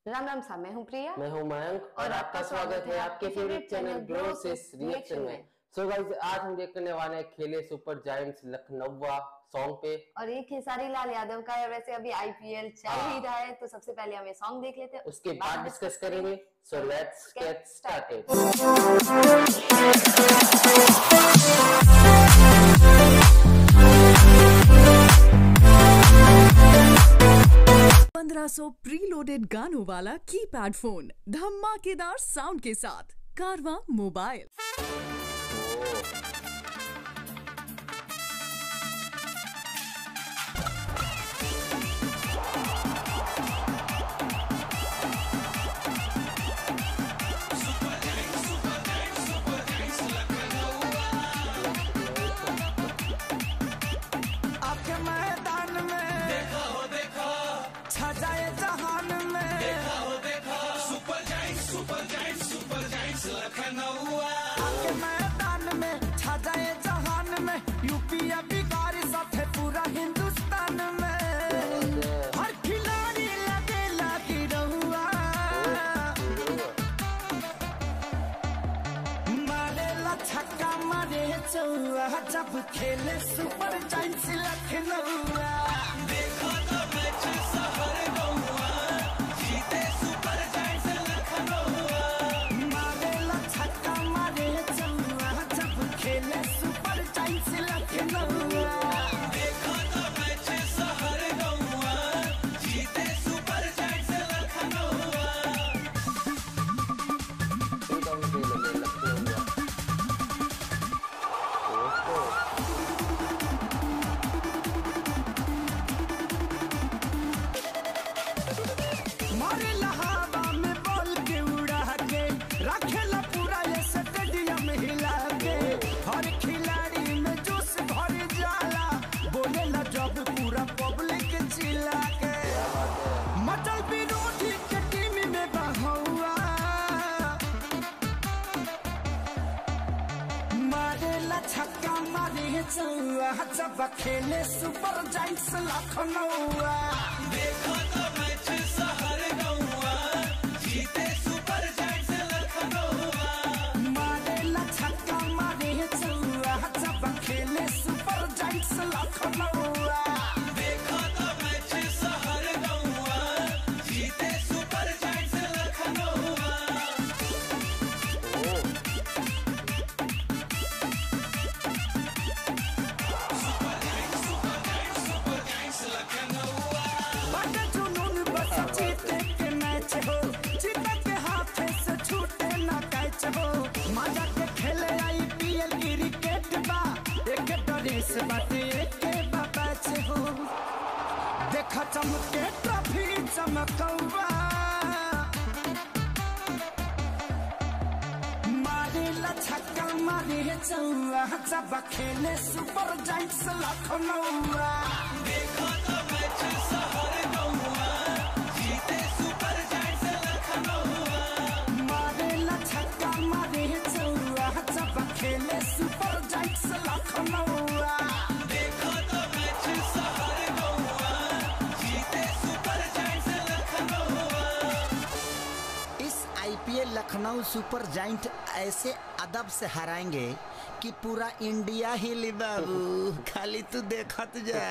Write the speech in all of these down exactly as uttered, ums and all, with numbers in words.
राम राम सा, मैं हूँ प्रिया, मैं हूँ मयंक और, और आपका स्वागत है आपके फेवरेट चैनल ग्लोसिस रिएक्शन में। सो गाइस, आज हम देख करने वाले हैं खेले सुपर जायंट्स लखनऊ सॉन्ग पे, और ये खेसारी लाल यादव का है। वैसे अभी आईपीएल चल ही रहा है, तो सबसे पहले हम ये सॉन्ग देख लेते हैं, उसके बाद डिस्कस करेंगे। So let's get started. पंद्रह सौ प्रीलोडेड गानों वाला कीपैड फोन धमाकेदार साउंड के साथ कारवां मोबाइल। आपके मैदान में छा जाए जहान में, यूपी बिहार साथे पूरा हिंदुस्तान में हर खिलाड़ी लगे लागी रहुआ, मारे ला छक्का मारे चौआ जब खेले सुपर जायंट्स लखनऊ। देखो तो मैच शहर गौआ, जीते सुपर जायंट्स लखनऊ। खेले सुपर जायंट्स लखनऊ। देखो तो मैच शहर गौआ, जीते सुपर जायंट्स लखनऊ। मारे लहावा में बॉल के उड़ा के रखेला पूरा ये स्टेडियम हिला के, हर खिलाड़ी में जोश भर जाला, बोलेला जब पूरा पब्लिक चिल्ला के, मचल विरोधी के टीम में बहौआ, मारेला छक्का मारे चौआ जब खेले सुपर जायंट्स लखनऊ। देखो तो मैच शहर गौआ, जीते सुपर जायंट्स लखनऊ। मारेला छक्का मारे चौआ जब खेले सुपर जायंट्स लखनऊ। देखो तो मैच शहर गौआ, जीते सुपर जायंट्स लखनऊ। बड़े जुनून बस जीते के मैच हो, जीते के हाथ से छूटे ना कैच हो, मजा के खेले आईपीएल क्रिकेट बा, एक ड्रेस बाटे एक बाबा से हो। देखा चमके ट्रॉफी चमकौआ, मारेला छक्का मारे चौआ जब खेले सुपर जायंट्स लखनऊ। देखो तो मैच शहर गौआ, जीते सुपर जायंट्स लखनऊ। मारेला छक्का मारे चौआ जब खेले सुपर जायंट्स लखनऊ। देखो तो मैच शहर गौआ, जीते सुपर जायंट्स लखनऊ। इस आईपीएल लखनऊ सुपर जायंट ऐसे अदब से हराएंगे कि पूरा इंडिया ही ली बाबू, खाली तू देखत जा।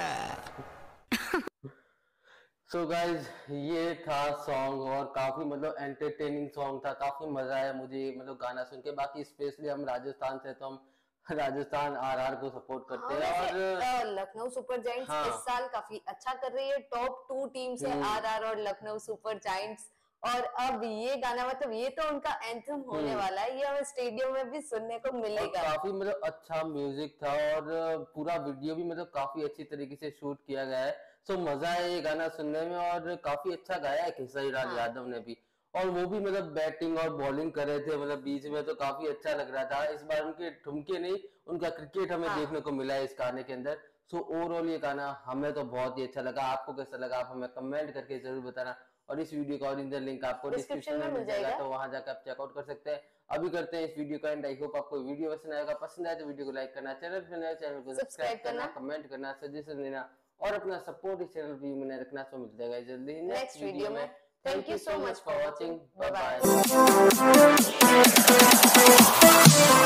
सो गाइज, ये था सॉन्ग और काफी मतलब एंटरटेनिंग सॉन्ग था, काफी मजा आया मुझे मतलब गाना सुन के। बाकी स्पेशली हम राजस्थान से, तो हम राजस्थान आरआर को सपोर्ट करते हैं। हाँ, और लखनऊ सुपर जायंट्स हाँ, इस साल काफी अच्छा कर रही है। टॉप टू टीम्स है आरआर और लखनऊ सुपर जायंट्स, और अब ये गाना मतलब ये तो उनका एंथम होने वाला है, ये हमें स्टेडियम में भी सुनने को मिलेगा। काफी मतलब अच्छा म्यूजिक था और पूरा वीडियो भी मतलब काफी अच्छी तरीके से शूट किया गया है। सो मजा है ये गाना सुनने में, और काफी अच्छा गाया है खेसारी लाल यादव ने भी, और वो भी मतलब बैटिंग और बॉलिंग कर रहे थे मतलब बीच में, तो काफी अच्छा लग रहा था। इस बार उनके ठुमके नहीं, उनका क्रिकेट हमें हाँ। देखने को मिला है इस गाने के अंदर। सो ओवरऑल ये गाना हमें तो बहुत ही अच्छा लगा। आपको कैसा लगा आप हमें कमेंट करके जरूर बताना, और इस वीडियो का ओरिजिनल लिंक आपको डिस्क्रिप्शन में मिल जाएगा, तो वहां जाकर आप चेकआउट कर सकते हैं। अभी करते हैं इस वीडियो का एंड। आई होप आपको वीडियो पसंद आएगा। पसंद आए तो वीडियो को लाइक करना, चैनल पर नए चैनल को सब्सक्राइब करना, कमेंट करना, सजेशन देना और अपना सपोर्ट इस चैनल पर बनाए रखना। सो मिलते हैं जल्दी नेक्स्ट वीडियो में। Thank you so much for watching. Bye bye.